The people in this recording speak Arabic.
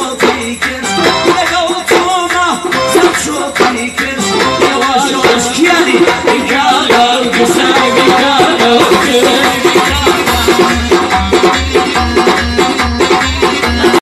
شوطيكر لقوتوما زاد شوطيكر يا واشوش كيالي يقال القساقة